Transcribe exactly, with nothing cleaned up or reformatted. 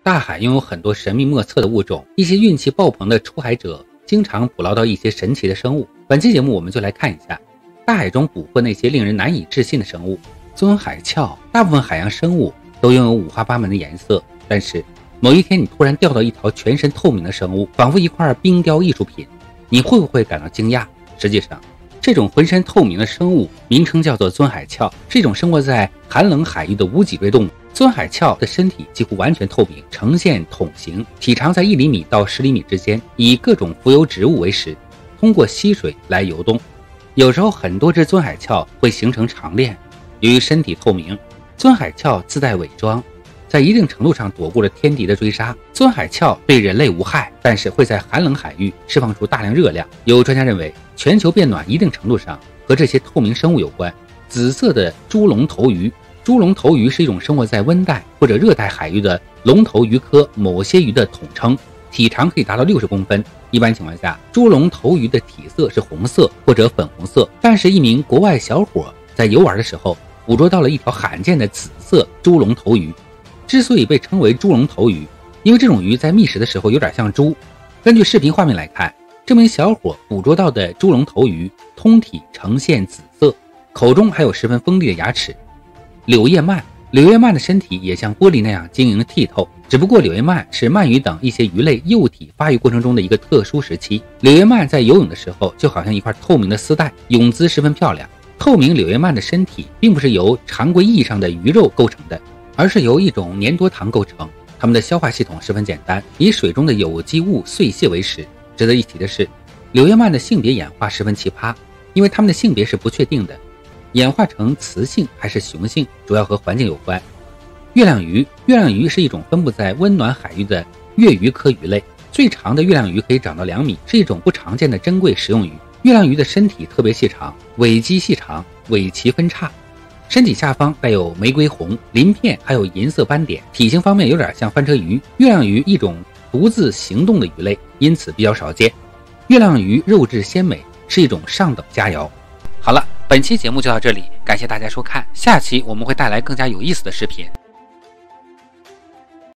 大海拥有很多神秘莫测的物种，一些运气爆棚的出海者经常捕捞到一些神奇的生物。本期节目我们就来看一下大海中捕获那些令人难以置信的生物。尊海鞘，大部分海洋生物都拥有五花八门的颜色，但是某一天你突然钓到一条全身透明的生物，仿佛一块冰雕艺术品，你会不会感到惊讶？实际上，这种浑身透明的生物名称叫做尊海鞘，是一种生活在寒冷海域的无脊椎动物。尊海鞘的身体几乎完全透明，呈现筒形，体长在一厘米到十厘米之间，以各种浮游植物为食，通过吸水来游动。有时候很多只尊海鞘会形成长链。由于身体透明，尊海鞘自带伪装，在一定程度上躲过了天敌的追杀。尊海鞘对人类无害，但是会在寒冷海域释放出大量热量。有专家认为，全球变暖一定程度上和这些透明生物有关。紫色的猪笼头鱼，猪笼头鱼是一种生活在温带或者热带海域的龙头鱼科某些鱼的统称，体长可以达到六十公分。一般情况下，猪笼头鱼的体色是红色或者粉红色，但是一名国外小伙在游玩的时候捕捉到了一条罕见的紫色猪笼头鱼。之所以被称为猪笼头鱼，因为这种鱼在觅食的时候有点像猪。根据视频画面来看，这名小伙捕捉到的猪笼头鱼通体呈现紫色，口中还有十分锋利的牙齿。柳叶鳗，柳叶鳗的身体也像玻璃那样晶莹剔透，只不过柳叶鳗是鳗鱼等一些鱼类幼体发育过程中的一个特殊时期。柳叶鳗在游泳的时候就好像一块透明的丝带，泳姿十分漂亮。透明柳叶鳗的身体并不是由常规意义上的鱼肉构成的，而是由一种粘多糖构成。它们的消化系统十分简单，以水中的有机物碎屑为食。值得一提的是，柳叶鳗的性别演化十分奇葩，因为它们的性别是不确定的，演化成雌性还是雄性主要和环境有关。月亮鱼，月亮鱼是一种分布在温暖海域的月鱼科鱼类，最长的月亮鱼可以长到两米，是一种不常见的珍贵食用鱼。月亮鱼的身体特别细长，尾鳍细长，尾鳍分叉，身体下方带有玫瑰红鳞片，还有银色斑点。体型方面有点像翻车鱼。月亮鱼一种独自行动的鱼类，因此比较少见。月亮鱼肉质鲜美，是一种上等佳肴。好了，本期节目就到这里，感谢大家收看，下期我们会带来更加有意思的视频。